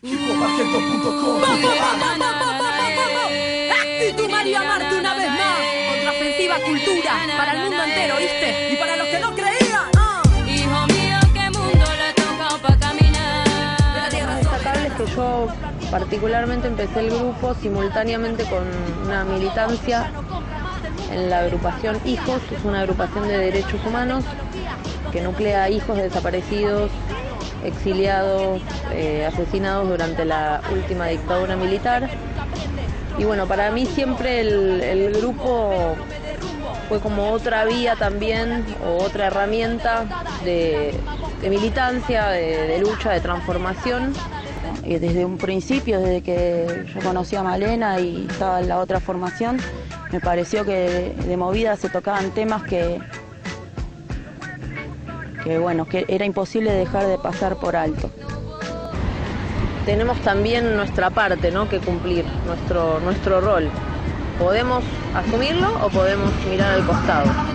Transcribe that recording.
Actitud María Marte una vez más. Contraofensiva cultura para el mundo entero, ¿viste? Y para los que no creían. Hijo mío, qué mundo le toca pa' caminar. Lo destacable es que yo particularmente empecé el grupo simultáneamente con una militancia en la agrupación Hijos, que es una agrupación de derechos humanos que nuclea a hijos de desaparecidos, exiliados, asesinados durante la última dictadura militar. Y bueno, para mí siempre el grupo fue como otra vía también, o otra herramienta de militancia, de lucha, de transformación. Y desde un principio, desde que yo conocí a Malena y estaba en la otra formación, me pareció que de movida se tocaban temas que era imposible dejar de pasar por alto. Tenemos también nuestra parte, ¿no?, que cumplir, nuestro rol. Podemos asumirlo o podemos mirar al costado.